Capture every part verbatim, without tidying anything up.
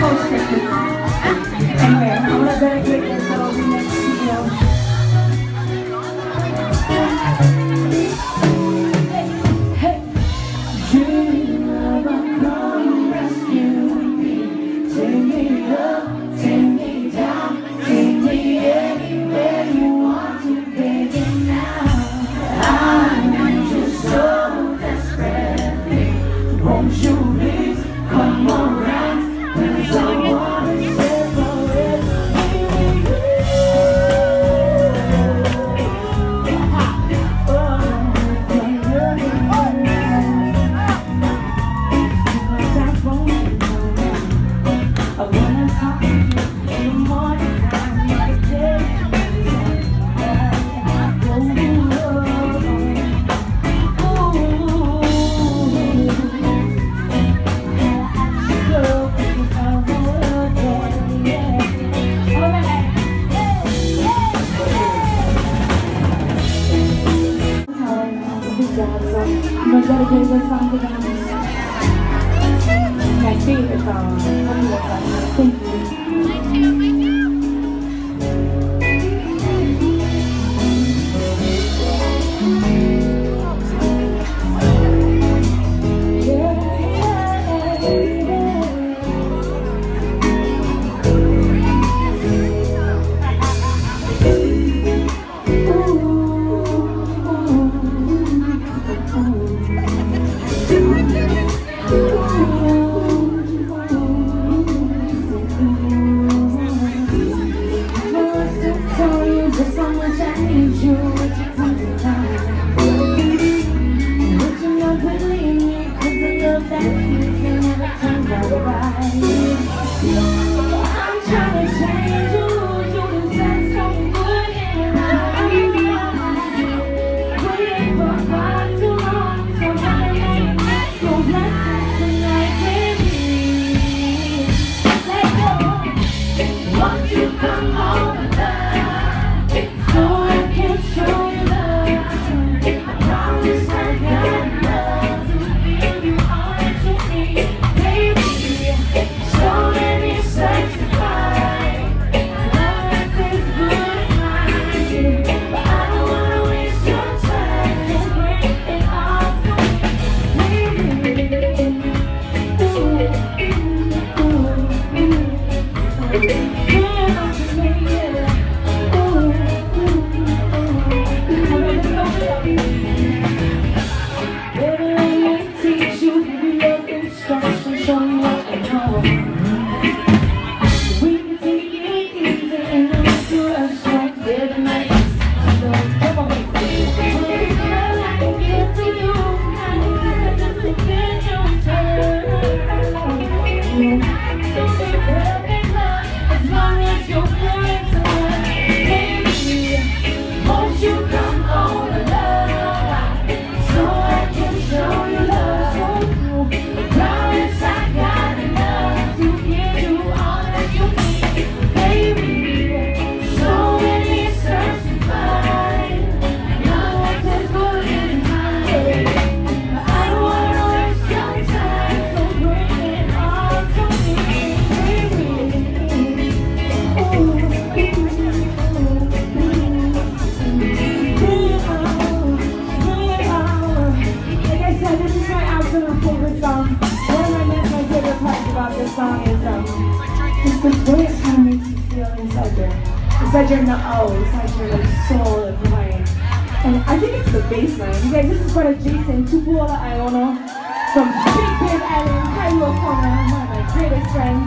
Anyway, I'm gonna dedicate this little remix to you. Hey, dream of a come rescue me. Take me up, take me down, take me anywhere you want to, baby, now. I need you so desperately. Won't you please come around? 'Cause I wanna separate me with you. Oh, because I want you. I wanna talk to you in the morning time, like a day. I'm gonna dedicate this song to them. My favorite song. Thank you. Inside your oh, inside your like soul and mind. And I think it's the bass line. You guys, this is for Jason Tupuola Iono from Big Bend Island, Kailua Corner, one of my greatest friends.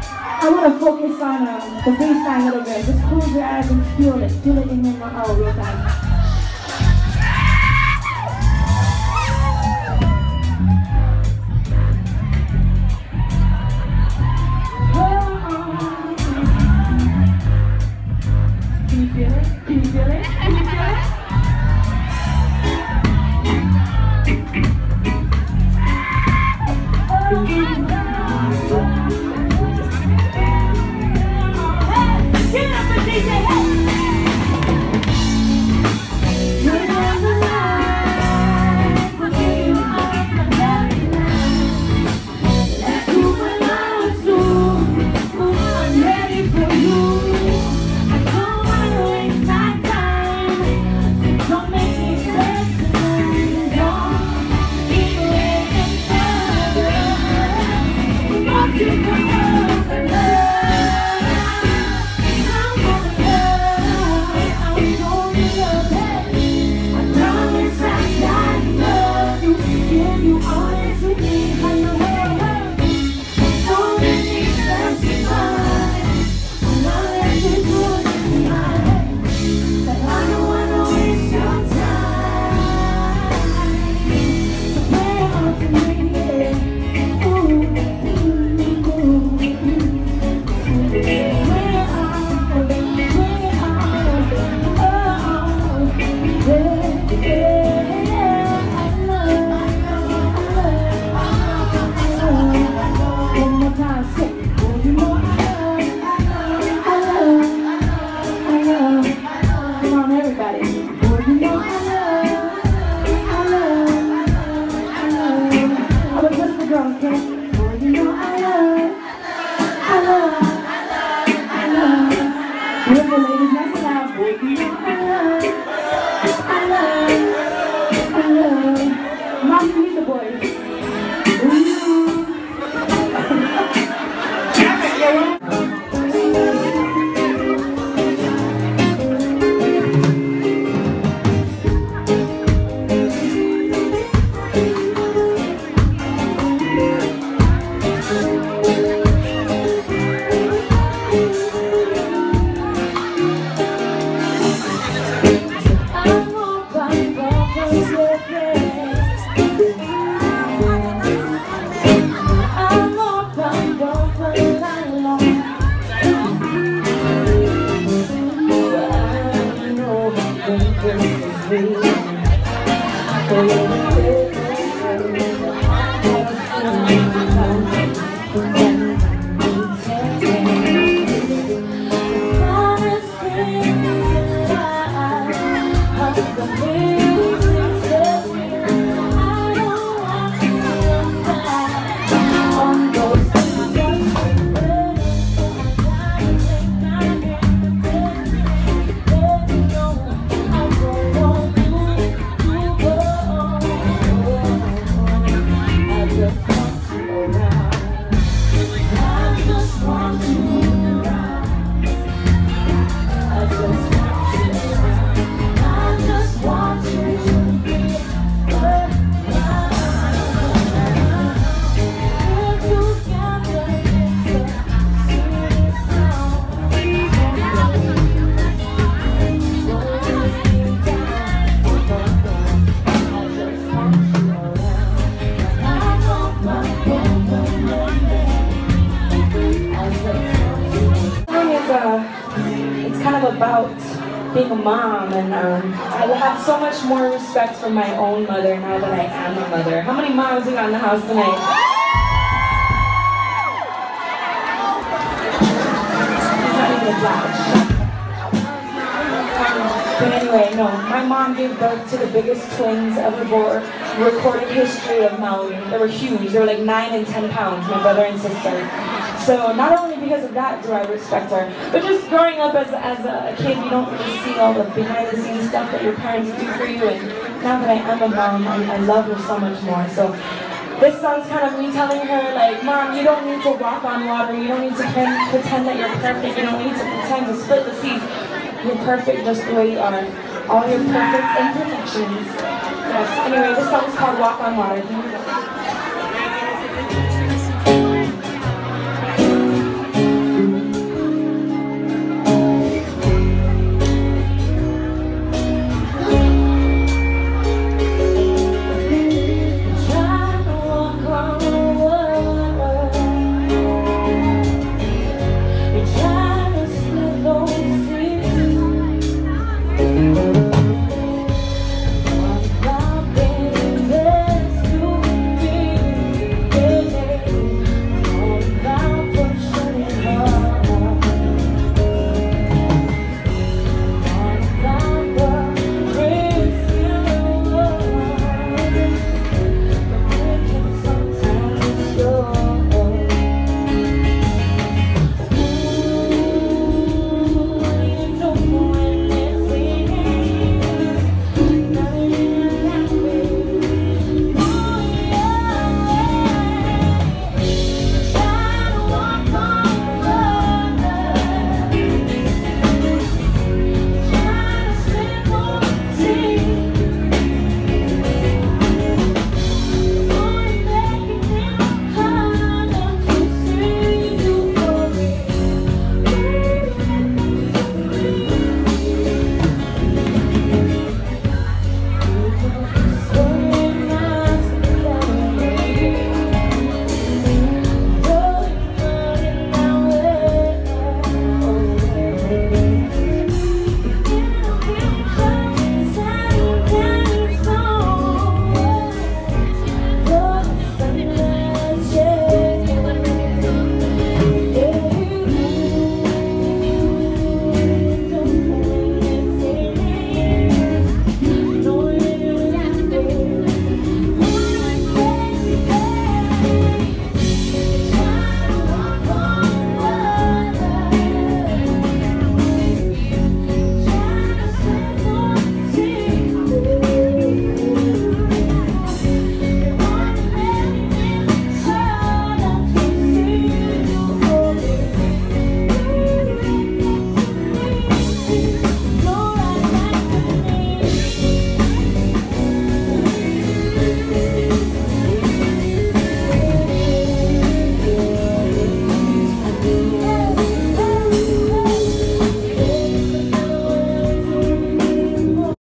I want to focus on um, the bass line a little bit. Just close your eyes and feel it. Feel it in your oh, real time. Can you feel it? Can you feel it? Can you feel it? Hey, give it up for D J. Hey. About being a mom, and um, I have so much more respect for my own mother now that I am a mother. How many moms we got in the house tonight? He's not even a flash. Um, but anyway, no, my mom gave birth to the biggest twins ever born, recorded history of Maui. They were huge. They were like nine and ten pounds, my brother and sister. So not only because of that do I respect her, but just growing up as, as a kid, you don't really see all the behind the scenes stuff that your parents do for you, and now that I am a mom, I, I love her so much more. So this song's kind of me telling her, like, Mom, you don't need to walk on water, you don't need to pretend that you're perfect, you don't need to pretend to split the seas. You're perfect just the way you are. All your perfect imperfections. Yes, anyway, this song's called Walk on Water.